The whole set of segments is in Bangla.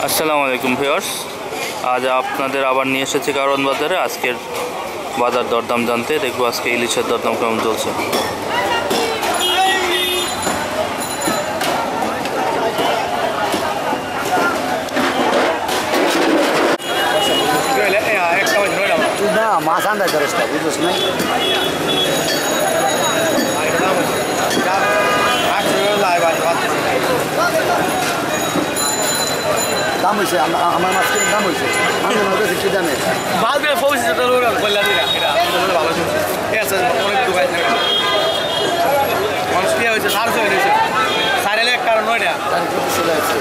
আসসালামু আলাইকুম ভিউয়ার্স, আজ আপনাদের আবার নিয়ে এসেছি কারওয়ান বাজারে। আজকের বাজার দরদাম জানতে দেখব আজকে ইলিশের দরদাম কেমন চলছে। মাছ আন্দাজ ধরে বুঝছিস না দাম হয়েছে আমার মাছ কিনে দাম হয়েছে আমার কাছে কি জানে মানুষ কি হয়েছে সাড়ে এক কারণ নয়টা চলে আসছে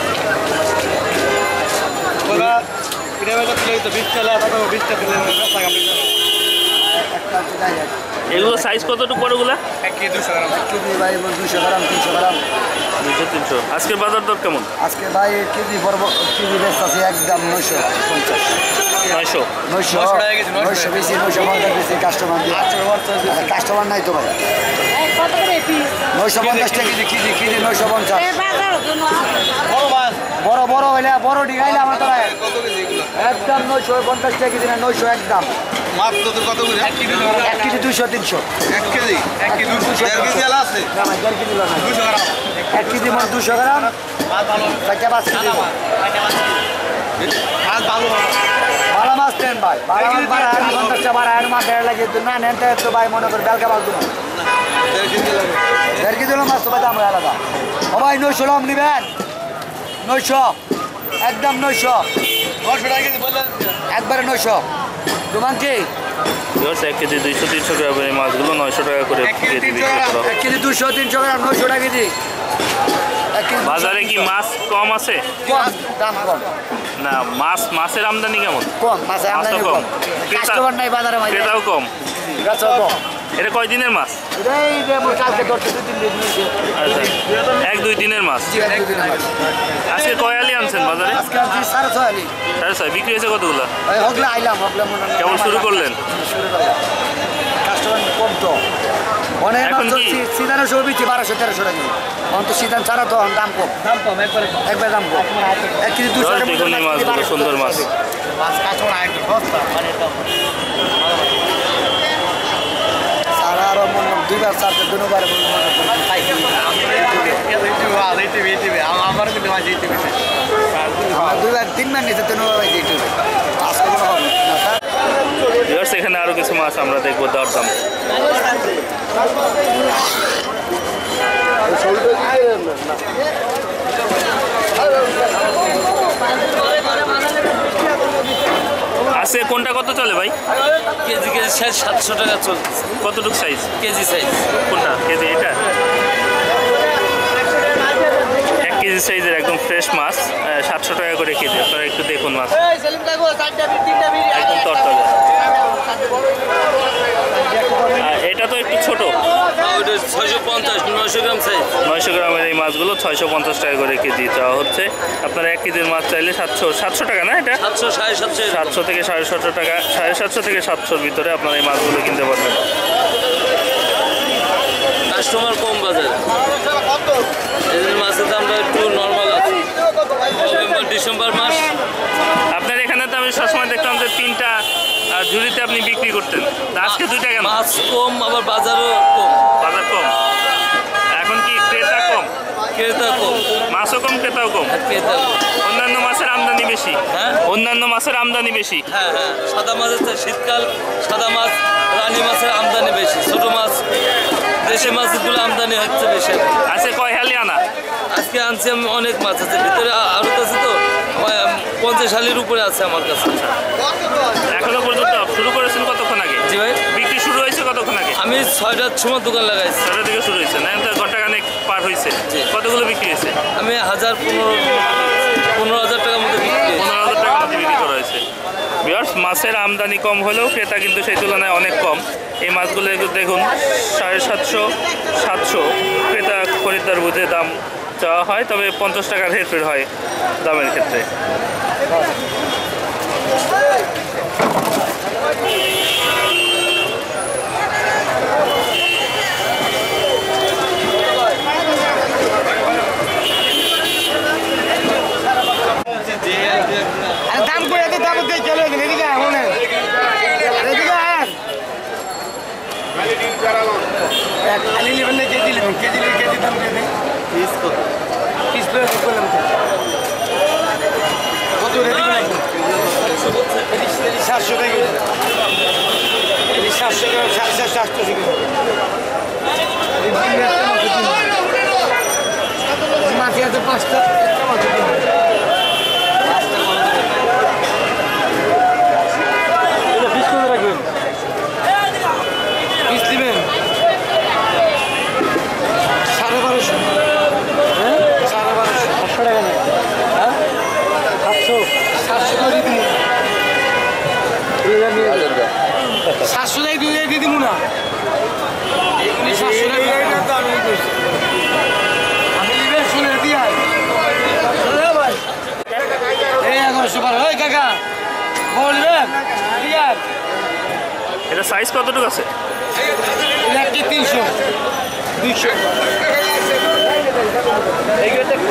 এগুলো সাইজ কতটুকু বড়গুলা? 1 কেজি 200 গ্রাম। 1 কেজি ভাই 200 গ্রাম 300 গ্রাম 200-300। আজকের বাজার দর কেমন? আজকে ভাই কেজি কেজি বেশ আছে একদম 950 900 বেশি 950 বেশি কাস্টমার নাই তো ভাই 950 টাকা কেজি 950 বড় বড় হইলে বড় ডিগাইলে আমার তো একদম 950 টাকা কেজি না 900 একদম মাছ কত করে? 1 কেজি 200-300 1 কেজি 1 কেজি 200 কেজি আলা আছে না ভাই 1.5 কেজি না 200 গ্রাম 1 কেজি মানে 200 গ্রাম মাছ ভালো কাঁচা মাছ মাছ ভালো ভালো মাছ নেন ভাই ভালো মাছ বাড়া 50 টাকা বাড়া আর মাছ দেড় লাগে তো না নেন তো ভাই মনে করে বেলকা বাল দেবো 1.5 কেজি মাছ তো ভাই দাম আলাদা ও ভাই 900 লাম নিবেন 900 একদম 900 টাকা কেজি বললেন একবারে 900 তোমার কি ভিউয়ার্স 1 কেজি 200-300 গ্রামের এই মাছগুলো 900 টাকা করে কেজি বিক্রি করা হয়। 1 কেজি 200-300 গ্রাম 900 টাকা কেজি বাজারে কি মাছ কম আছে? কম দাম কম না, মাছের আমদানি কেমন? কম মাছের আমদানি কম কাস্টমার নাই বাজারে ভাই ক্রেতাও কম। গাছও কম এটা কয় দিনের মাছ? এই যে কালকে ধরতে 2-3 দিন নিয়েছে আচ্ছা, 1-2 দিনের মাছ। জি 1-2 দিন আজকে কয় আলি আনছেন বাজারে? আজকে আমি 650 আলি 650। বিক্রি হয়েছে কতগুলো? এই হগলা আইলাম হগলা মনে হয় কেবল শুরু করলেন? শুরু করলাম কাস্টমার কম তো অনেক এখন মাছ কি? সিজনের সব বিচি 1200-1300 টাকা এখন তো সিজন ছাড়া তো দাম কম একবার দাম কম 1 কেজি 200 টাকা দেখুন এই মাছগুলো, সুন্দর মাছ। মাছ কাঁচড়া একদম সস্তা মানে এটা সারা আরো মনে দুইবার চারটে দুবার আমার কিন্তু মাছ দিতে দুইবার তিনবার নিচে তিনবার পাইছি ইউটিউবে আজকে কোনো হবে না স্যার ভিউয়ার্স, এখানে আরো কিছু মাছ আমরা দেখবো দরদাম। আজকে কোনটা কত চলে ভাই? কেজি সাইজ 700 টাকা চলছে। কতটুকু সাইজ? কেজি সাইজ কোনটা কেজি? এটা 1 কেজি সাইজের একদম ফ্রেশ মাছ 700 টাকা করে কেজি। আপনারা একটু দেখুন মাছ একদম তরতাজা। এটা তো একটু ছোট, ওটা 650-900 গ্রাম সাইজ। 900 গ্রামের এই মাছগুলো 650 টাকা করে কেজি চাওয়া হচ্ছে। আপনারা 1 কেজির মাছ চাইলে 700 টাকা না, এটা 700 750 700 থেকে 750 টাকা, 750 থেকে 700-র ভিতরে আপনারা এই মাছগুলো কিনতে পারবেন। কাস্টমার কম বাজারে, এই জন্য মাছের দামটা একটু নর্মাল আছে। নভেম্বর-ডিসেম্বর মাস আপনার এখানে তো আমি সবসময় দেখতাম যে 3টা ঝুড়িতে আপনি বিক্রি করতেন, তা আজকে 2টা কেন? মাছ কম, আবার বাজারও কম, বাজার কম। এখন কি ক্রেতা কম? ক্রেতা কম, মাছও কম, ক্রেতাও কম। ক্রেতা কম। অন্যান্য মাছের আমদানি বেশি। হ্যাঁ অন্যান্য মাছের আমদানি বেশি। হ্যাঁ হ্যাঁ, সাদা মাছের চেয়ে শীতকাল সাদা মাছ, রানী মাছের আমদানি বেশি। ছোট মাছ, দেশি মাছগুলো আমদানি হচ্ছে বেশি। আজকে কয় হালি আনা? আজকে আনছি আমি অনেক মাছ আছে, ভিতরে আরও আছে তো 50 হালির উপরে আছে আমার কাছে। এখনো পর্যন্ত শুরু করেছেন কতক্ষণ আগে? জি ভাই, বিক্রি শুরু হয়েছে কতক্ষণ আগে? আমি 6টার সময় দোকান লাগাইছি। 6টা থেকে শুরু হয়েছে না, তো ঘন্টাখানেক পার হয়েছে। জি। কতগুলো বিক্রি হয়েছে? আমি 15,000 টাকার মধ্যে বিক্রি করেছি। 15,000 টাকার মধ্যে বিক্রি করা হয়েছে। ভিউয়ার্স, মাছের আমদানি কম হলেও ক্রেতা কিন্তু সেই তুলনায় অনেক কম। এই মাছগুলো দেখুন 750-700 ক্রেতা খরিদ্দার বুঝে দাম চাওয়া হয়, তবে 50 টাকার হেরফের হয় দামের ক্ষেত্রে। দাম দিয়ে দেয় পিস কত? পিস করে করলাম তো কত রেডি করলাম 700 টাকা 700 টাকা 750 টাকা মাটি আছে 5টা পিস করে রাখবেন পিস দিবেন 1250 হ্যাঁ 1250 800 টাকা নেই হ্যাঁ 700 করে দিন 700 টাকা দিয়ে দিব না এগুলি 700 টাকা তো আমি কইছি আমি নিবে শুনে দিয়া ভাই এই এখন সুপার ওই কাকা বলবেন দিয়া এটা সাইজ কতটুকু আছে? এটা কি 300 200 এইগুলো দেখো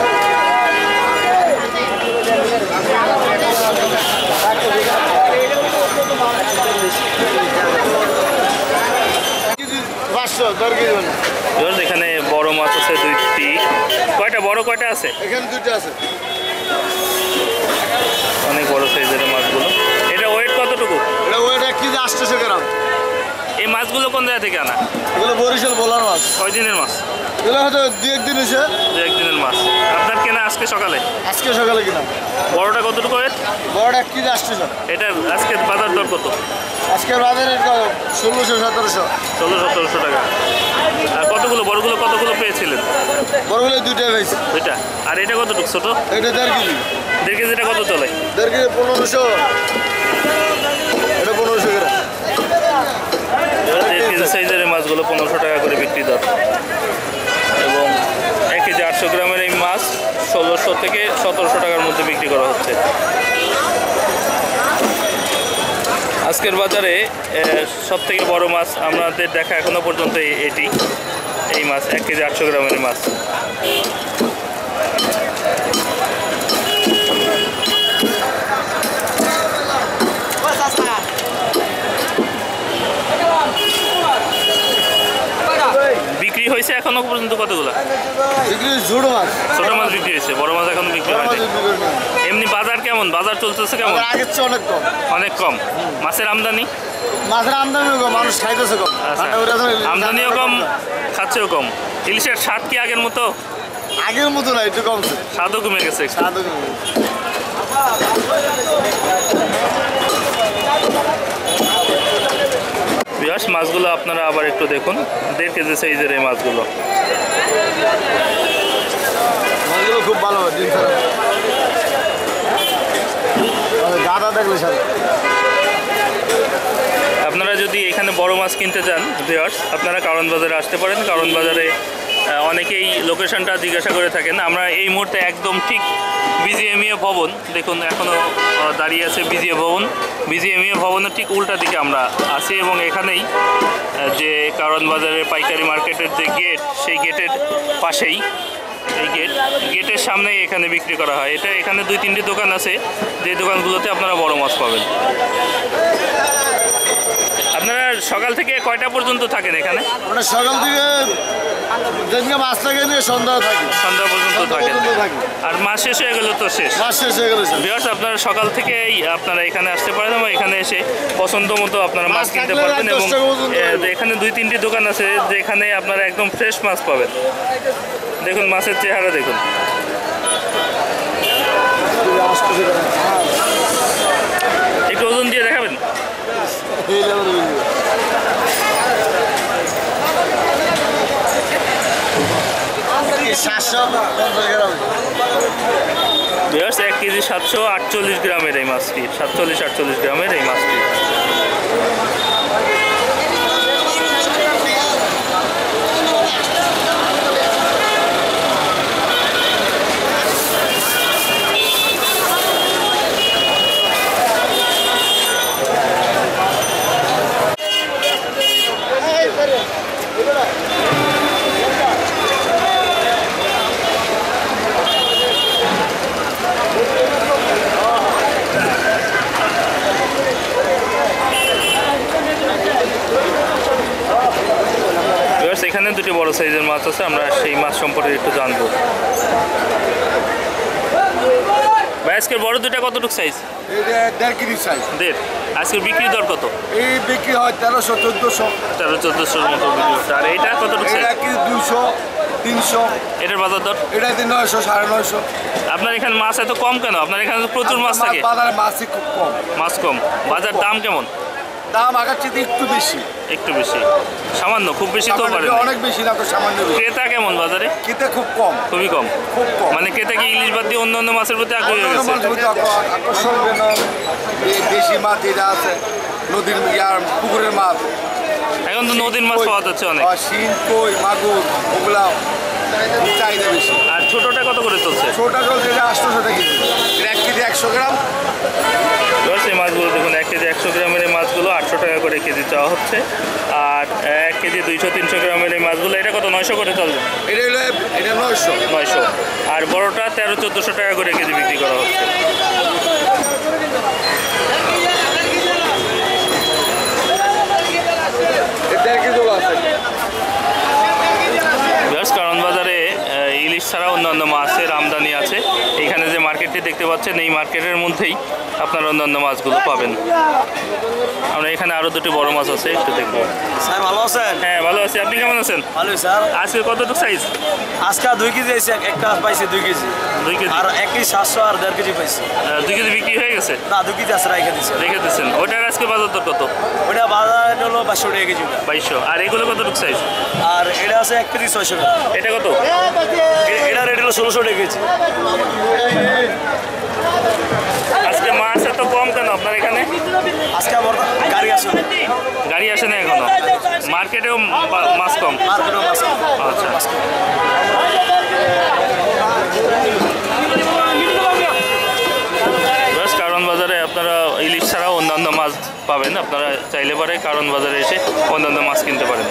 এখানে বড় মাছ আছে 2টি। কয়টা বড় কয়টা আছে? এখানে 2টা আছে। অনেক বড় সাইজের মাছগুলো। এটা ওয়েট কতটুকু? এটা ওয়েট 1 কেজি 800 গ্রাম। এই মাছগুলো কোন জায়গা থেকে আনা? এগুলো বরিশাল বোলার মাছ। কয় দিনের মাছ? এগুলো হয়তো 2-1 দিন হয়েছে। 2-1 দিনের মাছ। আপনার কেনা আজকে সকালে? আজকে সকালে কিনা। বড়টা কতটুকু ওয়েট? বড় 1 কেজি 800। এটা আজকে বাজার দর কত? আজকে বাজারে 1600-1700। 1600-1700 টাকা। আর কতগুলো বড়গুলো কতগুলো পেয়েছিলেন? বড়গুলো 2টা পেয়েছি। 2টা। আর এটা কতটুকু ছোট? এটা 1.5 কেজি। 1.5 কেজিটা কত চলে? 1.5 কেজি 1500। এটা 1500 গ্রাম। 1.5 কেজি সাইজের মাছগুলো 1500 টাকা করে বিক্রি দর। এবং 1 কেজি 800 গ্রামের এই মাছ 1600 থেকে 1700 টাকার মধ্যে বিক্রি করা হচ্ছে। আজকের বাজারে সব থেকে বড় মাছ আমাদের দেখা এখনো পর্যন্ত এটি, এই মাছ 1 কেজি 800 গ্রামের মাছ। বিক্রি হয়েছে এখনো পর্যন্ত কতগুলো? ছোট মাছ। ছোট মাছ বিক্রি হয়েছে, বড় মাছ এখনো বিক্রি হয়নি। এমনি বাজার কেমন? বাজার চলতেছে কেমন? আগের চেয়ে অনেক কম। অনেক কম। মাছের আমদানি? মাছের আমদানিও কম, মানুষ খাইতেছে কম। আচ্ছা, আমদানিও কম, খাচ্ছেও কম। ইলিশের স্বাদ কি আগের মতো? আগের মতো না, একটু কমছে। স্বাদও কমে গেছে। স্বাদও কমে গেছে। বিয়াস মাছগুলো আপনারা আবার একটু দেখুন, 1.5 কেজি সাইজের এই মাছগুলো। মাছগুলো খুব ভালো হয়, ডিম ছাড়া। গাদা দেখলে স্যার। আপনারা যদি এখানে বড় মাছ কিনতে চান ভিউয়ার্স, আপনারা কারণ বাজারে আসতে পারেন। কারণ বাজারে অনেকেই লোকেশনটা জিজ্ঞাসা করে থাকেন। আমরা এই মুহূর্তে একদম ঠিক বিজিএমইএ ভবন, দেখুন এখনও দাঁড়িয়ে আছে বিজিএ ভবন। বিজিএমইএ ভবনের ঠিক উল্টা দিকে আমরা আছি এবং এখানেই যে কারণ বাজারের পাইকারি মার্কেটের যে গেট, সেই গেটের পাশেই এই গেটের সামনেই এখানে বিক্রি করা হয়। এটা এখানে 2-3টি দোকান আছে, যে দোকানগুলোতে আপনারা বড় মাছ পাবেন। আপনারা সকাল থেকে কয়টা পর্যন্ত থাকেন এখানে? আমরা সকাল থেকে যেদিকে মাছ থাকে নিয়ে সন্ধ্যা থাকি। সন্ধ্যা পর্যন্ত থাকেন। থাকি। আর মাস শেষ হয়ে গেলে তো শেষ। মাছ শেষ হয়ে গেল। ভিউয়ার্স, আপনারা সকাল থেকেই আপনারা এখানে আসতে পারেন এবং এখানে এসে পছন্দ মতো আপনারা মাছ কিনতে পারবেন। এবং এখানে 2-3টি দোকান আছে যেখানে আপনারা একদম ফ্রেশ মাছ পাবেন। দেখুন মাছের চেহারা দেখুন। একটু ওজন দিয়ে দেখাবেন? 1 কেজি 748 গ্রামের এই মাছটি, 47-48 গ্রামের এই মাছটি। মাছ আছে, আমরা সেই মাছ সম্পর্কে একটু জানবো। ভাই আজকের বড় দুইটা কতটুকু সাইজ? এটা 1.5 কেজি সাইজ। দেড়। আজকের বিক্রির দর কত? এই বিক্রি হয় 1300-1400। 1300-1400 মতো বিক্রি হচ্ছে। আর এইটা কতটুকু সাইজ? এটা কি 200-300। এটার বাজার দর? এটা 900-950। আপনার এখানে মাছ এত কম কেন? আপনার এখানে তো প্রচুর মাছ থাকে। বাজারে মাছই খুব কম। মাছ কম। বাজার দাম কেমন? দাম আগের চেয়ে একটু বেশি। একটু বেশি, সামান্য, খুব বেশি তো পারে। অনেক বেশি না তো, সামান্য বেশি। ক্রেতা কেমন বাজারে? খেতে খুব কম। খুবই কম। খুব কম। মানে ক্রেতা কি ইলিশ বাদ দিয়ে অন্য অন্য মাছের প্রতি আগ্রহী হয়ে গেছে? আকর্ষণ যেন এই দেশি মাছ যেটা আছে, নদীর পুকুরের মাছ, এখন তো নদীর মাছ পাওয়া যাচ্ছে অনেক। শিং, কই, মাগুর, ওগুলা চাহিদা বেশি। আর ছোটটা কত করে চলছে? ছোটা চলছে এটা 800 টাকা কেজি। 1 কেজি 100 গ্রাম। এই মাছগুলো দেখুন, 1 কেজি 100 গ্রামের এই মাছগুলো 800 টাকা করে কেজি চাওয়া হচ্ছে। আর 1 কেজি 200-300 গ্রামের এই মাছগুলো এটা কত 900 করে চলবে? এটা হলো এটা 900। 900। আর বড়টা 1300-1400 টাকা করে কেজি বিক্রি করা হচ্ছে। কারণ বাজারে ইলিশ ছাড়া অন্যান্য মাছের আমদানি আছে। এখানে যে মার্কেটটি দেখতে পাচ্ছেন, এই মার্কেটের মধ্যেই আপনারা অন্যান্য মাছগুলো পাবেন। আমরা এখানে আরো দুটি বড় মাছ আছে, একটু দেখবো। স্যার ভালো আছেন? হ্যাঁ ভালো আছি, আপনি কেমন আছেন? ভালোই স্যার। আজকে কতটুকু সাইজ? আজকে 2 কেজি আছে, একটা পাইছি 2 কেজি। 2 কেজি। আর 1 কেজি 700 আর 1.5 কেজি পাইছি। 2 কেজি বিক্রি হয়ে গেছে? না 2 কেজি আছে, রেখে দিছে। রেখে দিচ্ছেন। ওটার আজকে বাজার দর কত? ওটা বাজার হলো 2200 টাকা কেজি। 2200। আর এগুলো কতটুকু সাইজ? আর এটা আছে 1 কেজি 600 টাকা। এটা কত? এটা রেট হলো 1600 টাকা কেজি। আজকে মাছ এত কম কেন আপনার এখানে? আজকে আমার গাড়ি আসে না। গাড়ি আসে না এখনো? মার্কেটেও মাছ কম? মার্কেটও মাছ কম। আচ্ছা। কারণ বাজারে আপনারা ইলিশ ছাড়াও অন্যান্য মাছ পাবেন। আপনারা চাইলে পারে কারণ বাজারে এসে অন্যান্য মাছ কিনতে পারেন।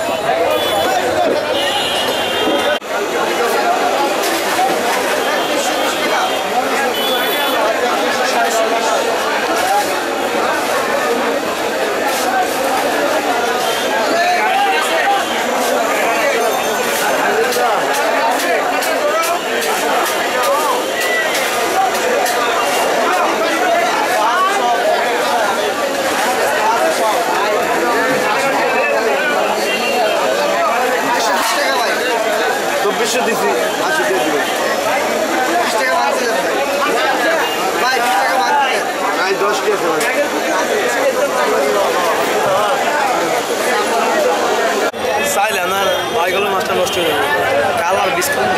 চাইলে না ভাইগুলো মাছটা নষ্ট হয়ে যাবে। কালার ডিসকাউন্ট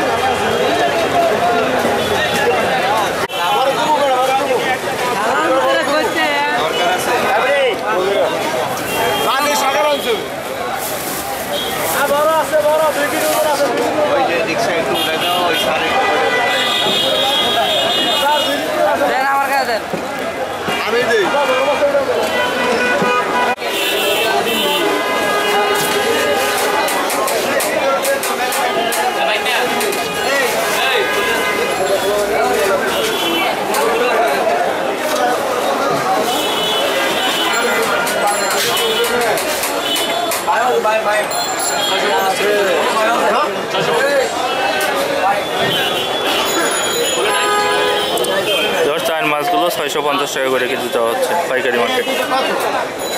আমি দিই। মাছগুলো 650 টাকা করে কেজি দেওয়া হচ্ছে পাইকারি মার্কেট।